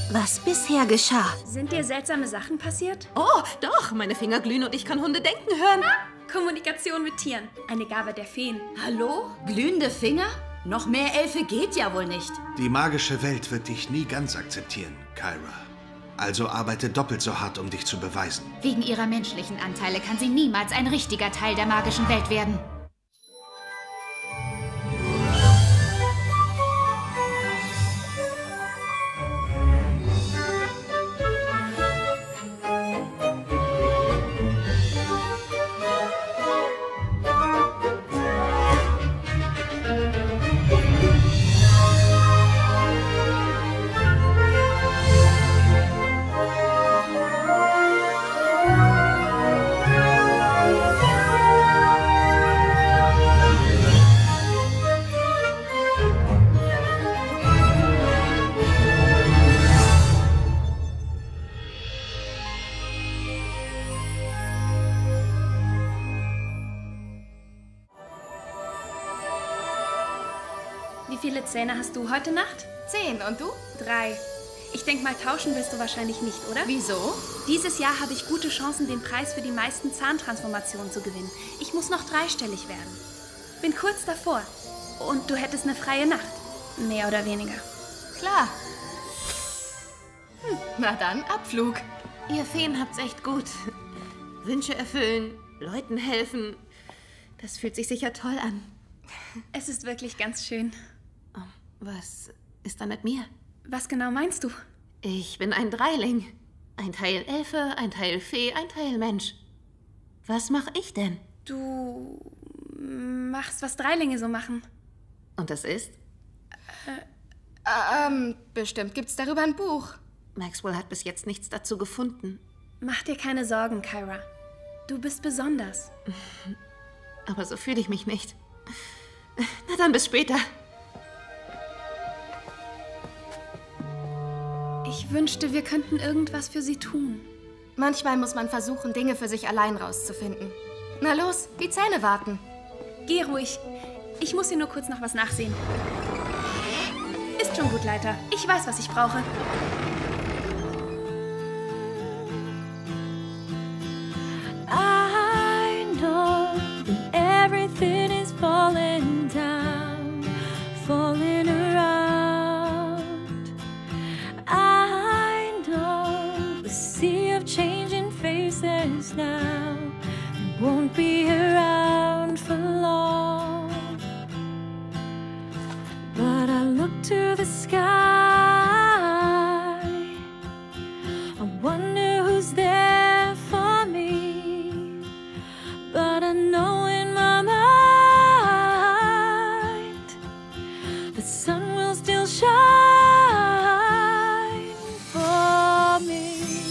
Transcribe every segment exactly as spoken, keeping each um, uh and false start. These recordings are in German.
was bisher geschah. Sind dir seltsame Sachen passiert? Oh, doch, meine Finger glühen und ich kann Hunde denken hören. Kommunikation mit Tieren, eine Gabe der Feen. Hallo? Glühende Finger? Noch mehr Elfe geht ja wohl nicht. Die magische Welt wird dich nie ganz akzeptieren, Kyra. Also arbeite doppelt so hart, um dich zu beweisen. Wegen ihrer menschlichen Anteile kann sie niemals ein richtiger Teil der magischen Welt werden. Wie viele Zähne hast du heute Nacht? Zehn. Und du? Drei. Ich denke mal, tauschen willst du wahrscheinlich nicht, oder? Wieso? Dieses Jahr habe ich gute Chancen, den Preis für die meisten Zahntransformationen zu gewinnen. Ich muss noch dreistellig werden. Bin kurz davor. Und du hättest eine freie Nacht. Mehr oder weniger. Klar. Hm, na dann, Abflug. Ihr Feen habt's echt gut. Wünsche erfüllen, Leuten helfen. Das fühlt sich sicher toll an. Es ist wirklich ganz schön. Oh, was ist da mit mir? Was genau meinst du? Ich bin ein Dreiling. Ein Teil Elfe, ein Teil Fee, ein Teil Mensch. Was mache ich denn? Du machst, was Dreilinge so machen. Und das ist? Äh, ähm, bestimmt gibt's darüber ein Buch. Maxwell hat bis jetzt nichts dazu gefunden. Mach dir keine Sorgen, Kyra. Du bist besonders. Aber so fühle ich mich nicht. Na dann, bis später. Ich wünschte, wir könnten irgendwas für sie tun. Manchmal muss man versuchen, Dinge für sich allein rauszufinden. Na los, die Zähne warten. Geh ruhig. Ich muss hier nur kurz noch was nachsehen. Ist schon gut, Leiter. Ich weiß, was ich brauche. I know that everything is falling down, falling around. I know the sea of changing faces now. They won't be around for long. But I look to the sky. I wonder who's there for me. But I know in my mind the sun will still shine for me.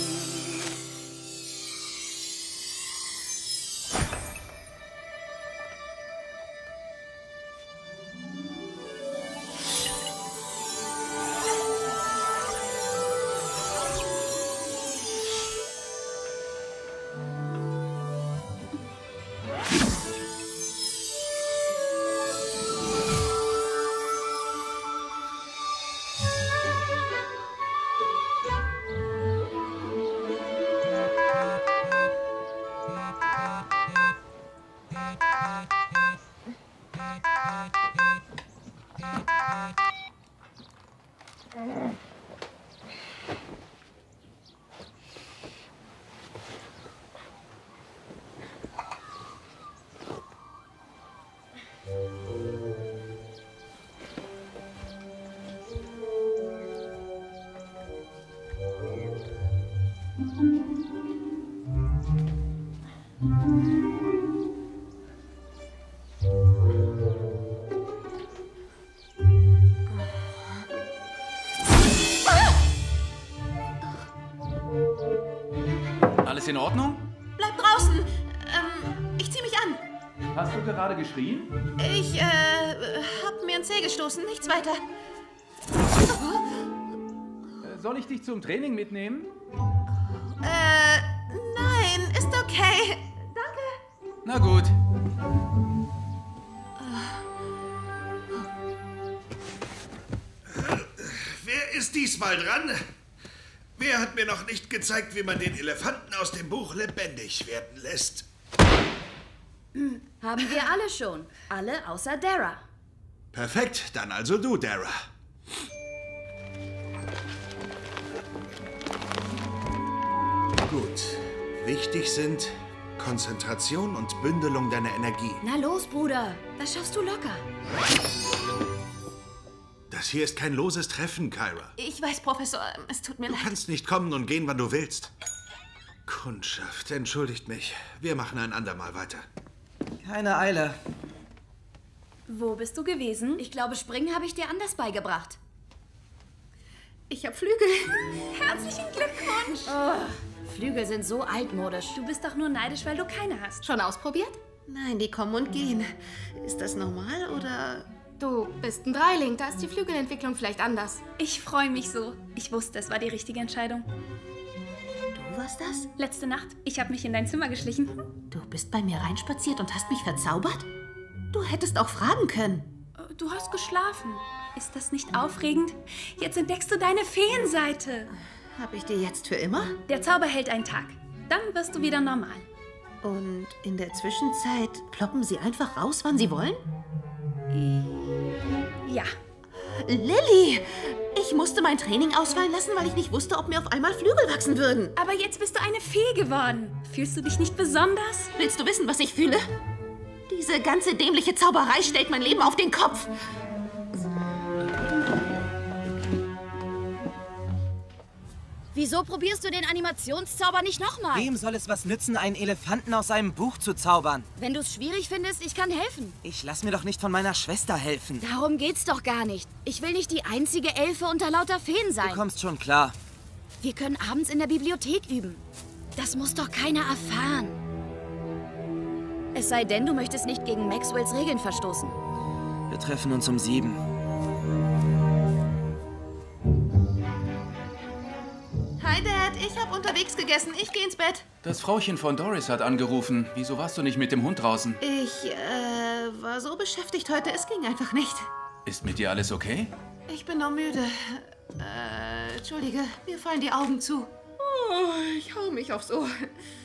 Alles in Ordnung? Bleib draußen. Ähm, ich zieh mich an. Hast du gerade geschrien? Ich, äh, hab mir ein Zeh gestoßen. Nichts weiter. Äh, soll ich dich zum Training mitnehmen? Äh, nein. Ist okay. Danke. Na gut. Wer ist diesmal dran? Wer hat mir noch nicht gezeigt, wie man den Elefanten aus dem Buch lebendig werden lässt? Haben wir alle schon. Alle außer Dara. Perfekt, dann also du, Dara. Gut. Wichtig sind Konzentration und Bündelung deiner Energie. Na los, Bruder. Das schaffst du locker. Das hier ist kein loses Treffen, Kyra. Ich weiß, Professor, es tut mir Du leid. kannst nicht kommen und gehen, wann du willst. Kundschaft, entschuldigt mich. Wir machen ein andermal weiter. Keine Eile. Wo bist du gewesen? Ich glaube, Springen habe ich dir anders beigebracht. Ich habe Flügel. Herzlichen Glückwunsch. Oh, Flügel sind so altmodisch. Du bist doch nur neidisch, weil du keine hast. Schon ausprobiert? Nein, die kommen und gehen. Ist das normal oder... Du bist ein Dreiling, da ist die Flügelentwicklung vielleicht anders. Ich freue mich so. Ich wusste, es war die richtige Entscheidung. Du warst das? Letzte Nacht, ich habe mich in dein Zimmer geschlichen. Du bist bei mir reinspaziert und hast mich verzaubert? Du hättest auch fragen können. Du hast geschlafen. Ist das nicht aufregend? Jetzt entdeckst du deine Feenseite. Hab ich die jetzt für immer? Der Zauber hält einen Tag. Dann wirst du wieder normal. Und in der Zwischenzeit ploppen sie einfach raus, wann sie wollen? Ja. Lilly! Ich musste mein Training ausfallen lassen, weil ich nicht wusste, ob mir auf einmal Flügel wachsen würden. Aber jetzt bist du eine Fee geworden. Fühlst du dich nicht besonders? Willst du wissen, was ich fühle? Diese ganze dämliche Zauberei stellt mein Leben auf den Kopf. Wieso probierst du den Animationszauber nicht nochmal? Wem soll es was nützen, einen Elefanten aus einem Buch zu zaubern? Wenn du es schwierig findest, ich kann helfen. Ich lass mir doch nicht von meiner Schwester helfen. Darum geht's doch gar nicht. Ich will nicht die einzige Elfe unter lauter Feen sein. Du kommst schon klar. Wir können abends in der Bibliothek üben. Das muss doch keiner erfahren. Es sei denn, du möchtest nicht gegen Maxwells Regeln verstoßen. Wir treffen uns um sieben. Hi, Dad. Ich habe unterwegs gegessen. Ich gehe ins Bett. Das Frauchen von Doris hat angerufen. Wieso warst du nicht mit dem Hund draußen? Ich, äh, war so beschäftigt heute. Es ging einfach nicht. Ist mit dir alles okay? Ich bin noch müde. Äh, entschuldige. Mir fallen die Augen zu. Oh, ich hau mich aufs Ohr.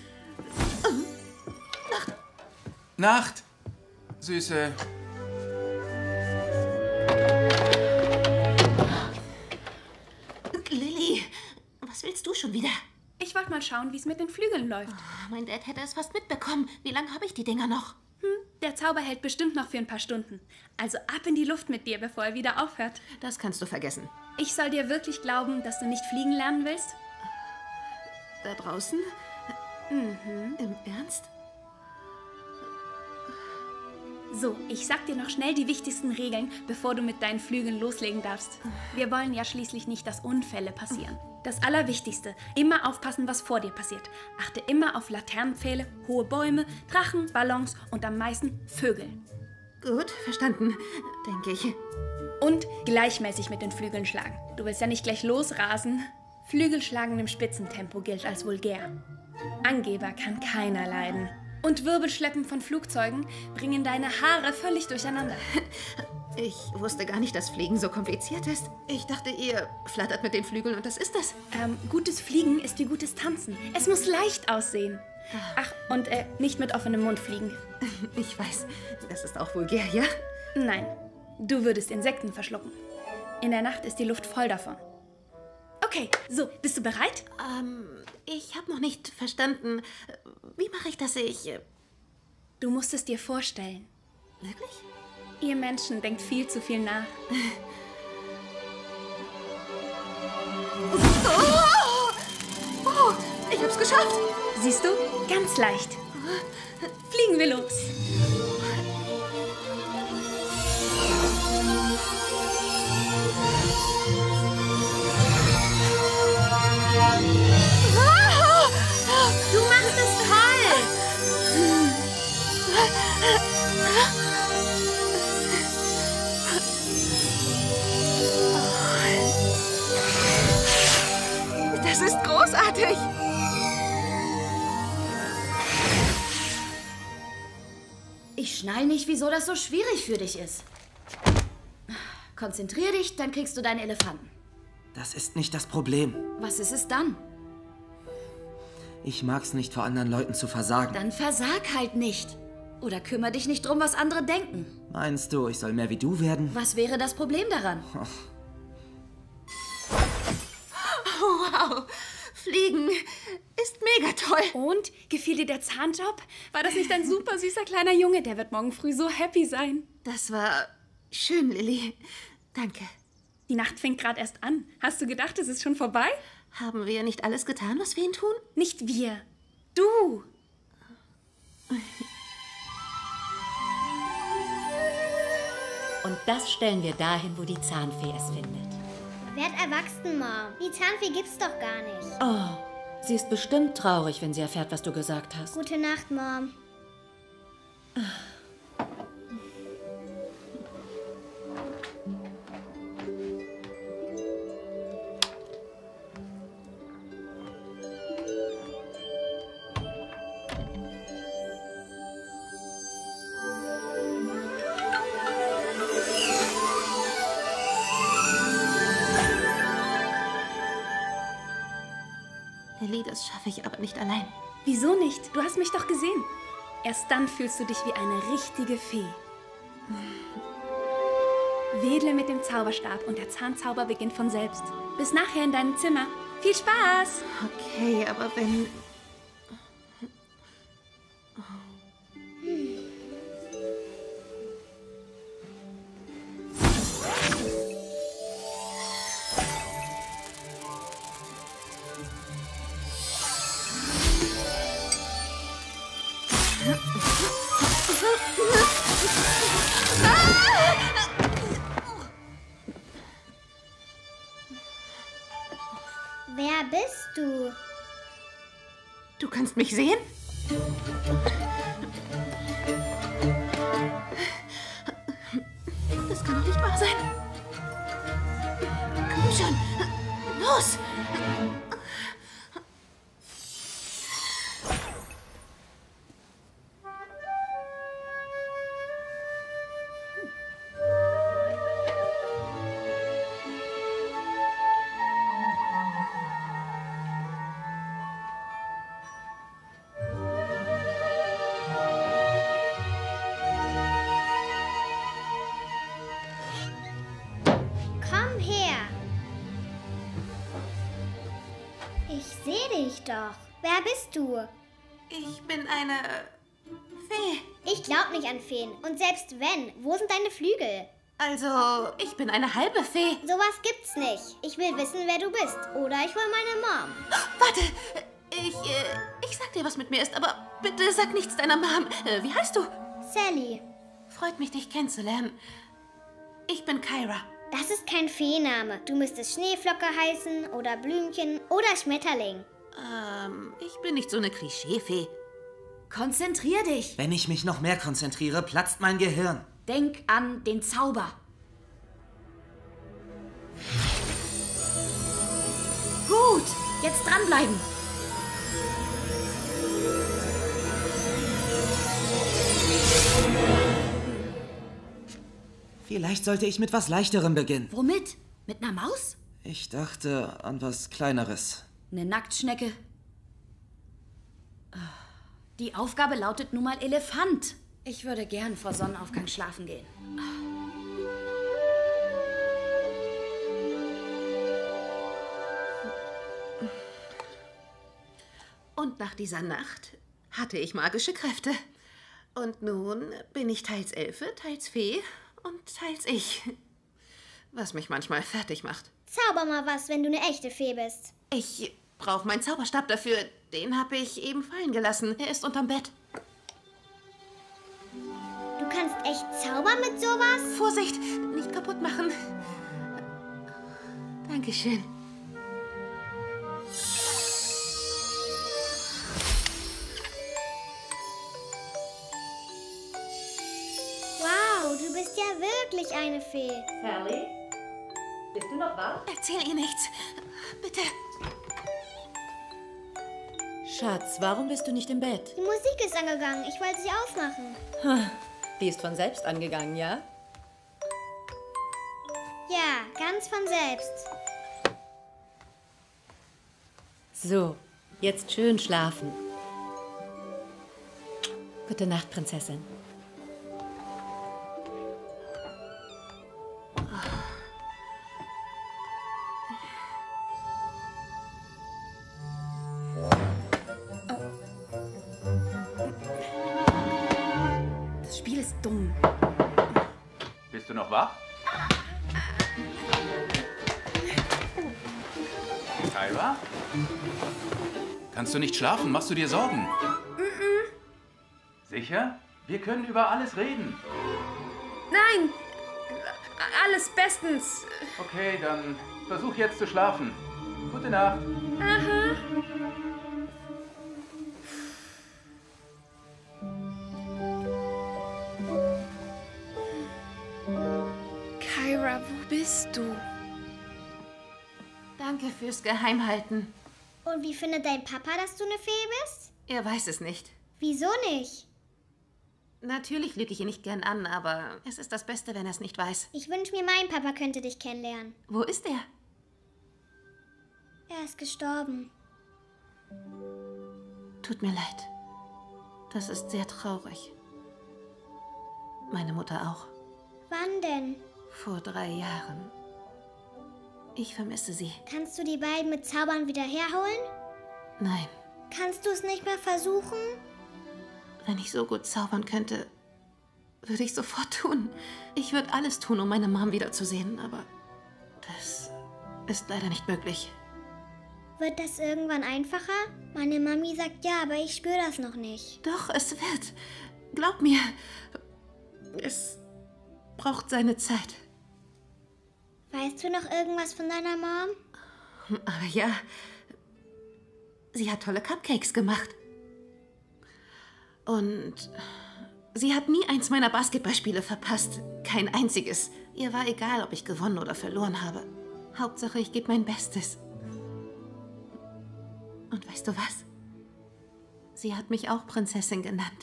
Nacht. Nacht, Süße. Lilly, was willst du schon wieder? Ich wollte mal schauen, wie es mit den Flügeln läuft. Oh, mein Dad hätte es fast mitbekommen. Wie lange habe ich die Dinger noch? Hm, der Zauber hält bestimmt noch für ein paar Stunden. Also ab in die Luft mit dir, bevor er wieder aufhört. Das kannst du vergessen. Ich soll dir wirklich glauben, dass du nicht fliegen lernen willst? Da draußen? Mhm. Im Ernst? So, ich sag dir noch schnell die wichtigsten Regeln, bevor du mit deinen Flügeln loslegen darfst. Wir wollen ja schließlich nicht, dass Unfälle passieren. Das Allerwichtigste, immer aufpassen, was vor dir passiert. Achte immer auf Laternenpfähle, hohe Bäume, Drachen, Ballons und am meisten Vögel. Gut, verstanden, denke ich. Und gleichmäßig mit den Flügeln schlagen. Du willst ja nicht gleich losrasen. Flügelschlagen im Spitzentempo gilt als vulgär. Angeber kann keiner leiden. Und Wirbelschleppen von Flugzeugen bringen deine Haare völlig durcheinander. Ich wusste gar nicht, dass Fliegen so kompliziert ist. Ich dachte, ihr flattert mit den Flügeln und das ist das. Ähm, gutes Fliegen ist wie gutes Tanzen. Es muss leicht aussehen. Ach, und äh, nicht mit offenem Mund fliegen. Ich weiß, das ist auch vulgär, ja? Nein, du würdest Insekten verschlucken. In der Nacht ist die Luft voll davon. Okay, so, bist du bereit? Ähm, ich habe noch nicht verstanden. Wie mache ich das? Ich... Du musst es dir vorstellen. Wirklich? Ihr Menschen denkt viel zu viel nach. Oh! Oh, ich hab's geschafft! Siehst du? Ganz leicht. Fliegen wir los. Du machst es toll! Das ist großartig! Ich schnall nicht, wieso das so schwierig für dich ist. Konzentrier dich, dann kriegst du deinen Elefanten. Das ist nicht das Problem. Was ist es dann? Ich mag's nicht, vor anderen Leuten zu versagen. Dann versag halt nicht. Oder kümmere dich nicht drum, was andere denken. Meinst du, ich soll mehr wie du werden? Was wäre das Problem daran? Oh. Wow, Fliegen ist mega toll. Und? Gefiel dir der Zahnjob? War das nicht ein super süßer kleiner Junge? Der wird morgen früh so happy sein. Das war schön, Lilly. Danke. Die Nacht fängt gerade erst an. Hast du gedacht, es ist schon vorbei? Haben wir nicht alles getan, was wir ihnen tun? Nicht wir. Du. Und das stellen wir dahin, wo die Zahnfee es findet. Werd erwachsen, Mom. Die Zahnfee gibt's doch gar nicht. Oh, sie ist bestimmt traurig, wenn sie erfährt, was du gesagt hast. Gute Nacht, Mom. Lilly, das schaffe ich aber nicht allein. Wieso nicht? Du hast mich doch gesehen. Erst dann fühlst du dich wie eine richtige Fee. Wedle mit dem Zauberstab und der Zahnzauber beginnt von selbst. Bis nachher in deinem Zimmer. Viel Spaß! Okay, aber wenn... Wer bist du? Du kannst mich sehen? Das kann doch nicht wahr sein. Komm schon. Los! Komm her. Ich sehe dich doch. Wer bist du? Ich bin eine Fee. Ich glaub nicht an Feen. Und selbst wenn, wo sind deine Flügel? Also, ich bin eine halbe Fee. Sowas gibt's nicht. Ich will wissen, wer du bist. Oder ich hol meine Mom. Warte, ich, äh, ich sag dir, was mit mir ist, aber bitte sag nichts deiner Mom. Äh, wie heißt du? Sally. Freut mich, dich kennenzulernen. Ich bin Kyra. Das ist kein Feename. Du müsstest Schneeflocke heißen oder Blümchen oder Schmetterling. Ähm, ich bin nicht so eine Klischeefee. Konzentrier dich. Wenn ich mich noch mehr konzentriere, platzt mein Gehirn. Denk an den Zauber. Gut, jetzt dranbleiben. Vielleicht sollte ich mit was Leichterem beginnen. Womit? Mit einer Maus? Ich dachte an was Kleineres. Eine Nacktschnecke? Die Aufgabe lautet nun mal Elefant. Ich würde gern vor Sonnenaufgang schlafen gehen. Und nach dieser Nacht hatte ich magische Kräfte. Und nun bin ich teils Elfe, teils Fee und teils ich. Was mich manchmal fertig macht. Zauber mal was, wenn du eine echte Fee bist. Ich brauche meinen Zauberstab dafür. Den habe ich eben fallen gelassen. Er ist unterm Bett. Du kannst echt zaubern mit sowas? Vorsicht, nicht kaputt machen. Dankeschön. Wow, du bist ja wirklich eine Fee. Sally, bist du noch wach? Erzähl ihr nichts. Bitte. Schatz, warum bist du nicht im Bett? Die Musik ist angegangen. Ich wollte sie ausmachen. Die ist von selbst angegangen, ja? Ja, ganz von selbst. So, jetzt schön schlafen. Gute Nacht, Prinzessin. Das Spiel ist dumm. Bist du noch wach? Kyra? Kannst du nicht schlafen? Machst du dir Sorgen? Mm-mm. Sicher? Wir können über alles reden. Nein! Alles bestens. Okay, dann versuch jetzt zu schlafen. Gute Nacht. Aha. Kyra, wo bist du? Danke fürs Geheimhalten. Und wie findet dein Papa, dass du eine Fee bist? Er weiß es nicht. Wieso nicht? Natürlich lüge ich ihn nicht gern an, aber es ist das Beste, wenn er es nicht weiß. Ich wünsche mir, mein Papa könnte dich kennenlernen. Wo ist er? Er ist gestorben. Tut mir leid. Das ist sehr traurig. Meine Mutter auch. Wann denn? Vor drei Jahren. Ich vermisse sie. Kannst du die beiden mit Zaubern wieder herholen? Nein. Kannst du es nicht mal versuchen? Wenn ich so gut zaubern könnte, würde ich sofort tun. Ich würde alles tun, um meine Mom wiederzusehen, aber das ist leider nicht möglich. Wird das irgendwann einfacher? Meine Mami sagt ja, aber ich spüre das noch nicht. Doch, es wird. Glaub mir, es braucht seine Zeit. Weißt du noch irgendwas von deiner Mom? Aber ja, sie hat tolle Cupcakes gemacht. Und sie hat nie eins meiner Basketballspiele verpasst. Kein einziges. Ihr war egal, ob ich gewonnen oder verloren habe. Hauptsache, ich gebe mein Bestes. Und weißt du was? Sie hat mich auch Prinzessin genannt.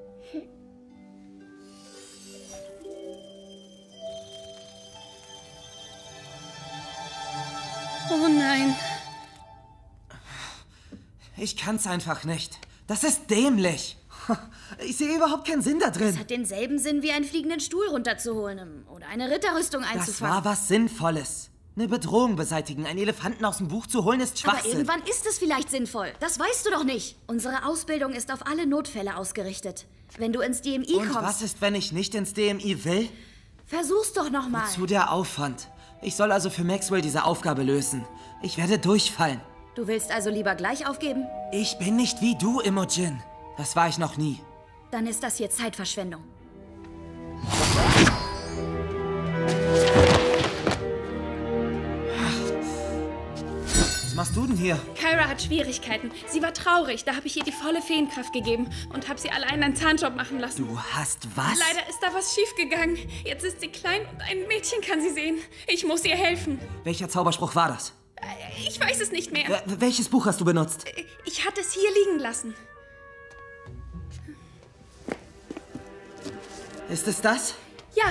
Oh nein. Ich kann's einfach nicht. Das ist dämlich. Ich sehe überhaupt keinen Sinn da drin. Das hat denselben Sinn, wie einen fliegenden Stuhl runterzuholen oder eine Ritterrüstung einzufangen. Das war was Sinnvolles. Eine Bedrohung beseitigen, einen Elefanten aus dem Buch zu holen, ist Schwachsinn. Aber irgendwann ist es vielleicht sinnvoll. Das weißt du doch nicht. Unsere Ausbildung ist auf alle Notfälle ausgerichtet. Wenn du ins D M I Und kommst... Und was ist, wenn ich nicht ins D M I will? Versuch's doch noch mal. Wozu der Aufwand? Ich soll also für Maxwell diese Aufgabe lösen. Ich werde durchfallen. Du willst also lieber gleich aufgeben? Ich bin nicht wie du, Imogen. Das war ich noch nie. Dann ist das hier Zeitverschwendung. Was machst du denn hier? Kyra hat Schwierigkeiten. Sie war traurig. Da habe ich ihr die volle Feenkraft gegeben und habe sie allein einen Zahnjob machen lassen. Du hast was? Leider ist da was schiefgegangen. Jetzt ist sie klein und ein Mädchen kann sie sehen. Ich muss ihr helfen. Welcher Zauberspruch war das? Ich weiß es nicht mehr. Wel- welches Buch hast du benutzt? Ich hatte es hier liegen lassen. Ist es das? Ja.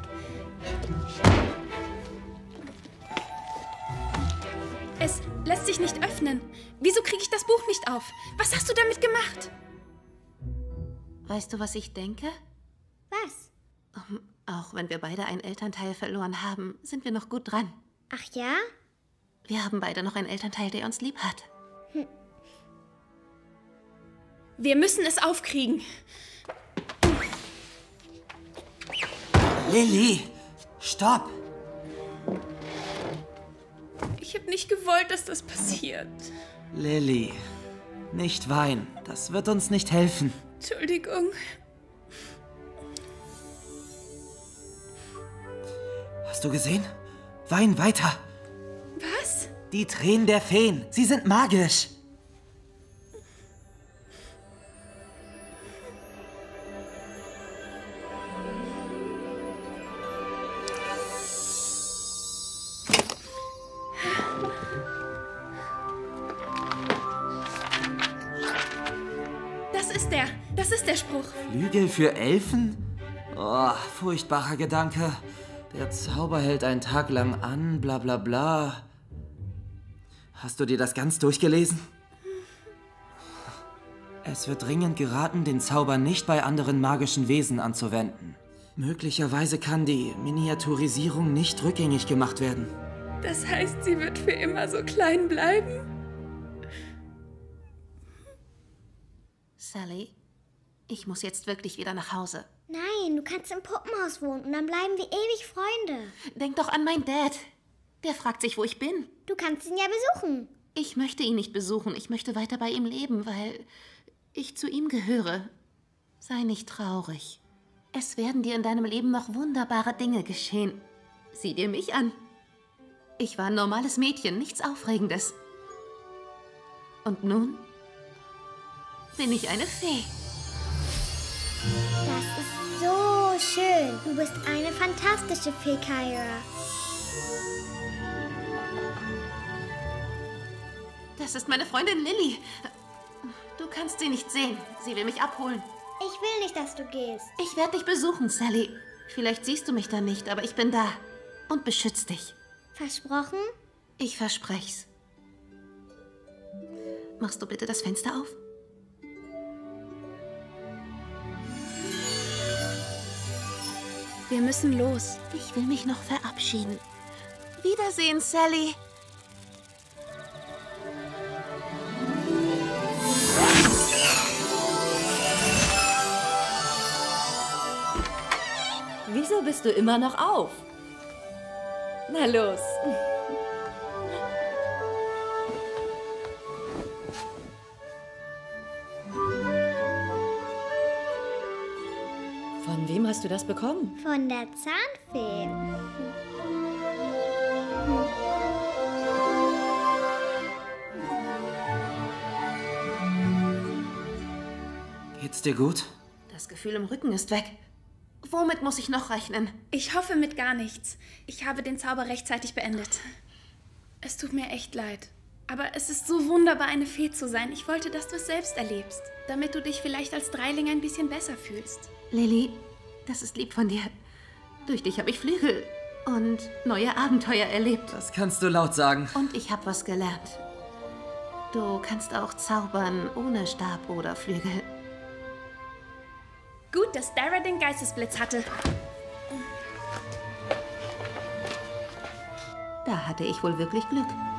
Es lässt sich nicht öffnen. Wieso kriege ich das Buch nicht auf? Was hast du damit gemacht? Weißt du, was ich denke? Was? Um, auch wenn wir beide einen Elternteil verloren haben, sind wir noch gut dran. Ach ja? Wir haben beide noch einen Elternteil, der uns lieb hat. Hm. Wir müssen es aufkriegen. Lilly, stopp! Ich habe nicht gewollt, dass das passiert. Lilly, nicht weinen. Das wird uns nicht helfen. Entschuldigung. Hast du gesehen? Wein weiter. Was? Die Tränen der Feen. Sie sind magisch. Das ist der. Das ist der Spruch. Flügel für Elfen? Oh, furchtbarer Gedanke. Der Zauber hält einen Tag lang an, bla bla bla. Hast du dir das ganz durchgelesen? Es wird dringend geraten, den Zauber nicht bei anderen magischen Wesen anzuwenden. Möglicherweise kann die Miniaturisierung nicht rückgängig gemacht werden. Das heißt, sie wird für immer so klein bleiben? Sally, ich muss jetzt wirklich wieder nach Hause. Nein, du kannst im Puppenhaus wohnen und dann bleiben wir ewig Freunde. Denk doch an meinen Dad. Der fragt sich, wo ich bin. Du kannst ihn ja besuchen. Ich möchte ihn nicht besuchen. Ich möchte weiter bei ihm leben, weil ich zu ihm gehöre. Sei nicht traurig. Es werden dir in deinem Leben noch wunderbare Dinge geschehen. Sieh dir mich an. Ich war ein normales Mädchen, nichts Aufregendes. Und nun bin ich eine Fee. Das ist so schön. Du bist eine fantastische Fee, Kyra. Das ist meine Freundin Lily. Du kannst sie nicht sehen. Sie will mich abholen. Ich will nicht, dass du gehst. Ich werde dich besuchen, Sally. Vielleicht siehst du mich dann nicht, aber ich bin da und beschütze dich. Versprochen? Ich versprech's. Machst du bitte das Fenster auf? Wir müssen los. Ich will mich noch verabschieden. Wiedersehen, Sally. Wieso bist du immer noch auf? Na los. Von wem hast du das bekommen? Von der Zahnfee. Geht's dir gut? Das Gefühl im Rücken ist weg. Womit muss ich noch rechnen? Ich hoffe mit gar nichts. Ich habe den Zauber rechtzeitig beendet. Es tut mir echt leid. Aber es ist so wunderbar, eine Fee zu sein. Ich wollte, dass du es selbst erlebst, damit du dich vielleicht als Dreiling ein bisschen besser fühlst. Lily, das ist lieb von dir. Durch dich habe ich Flügel und neue Abenteuer erlebt. Das kannst du laut sagen. Und ich habe was gelernt. Du kannst auch zaubern ohne Stab oder Flügel. Gut, dass Dara den Geistesblitz hatte. Da hatte ich wohl wirklich Glück.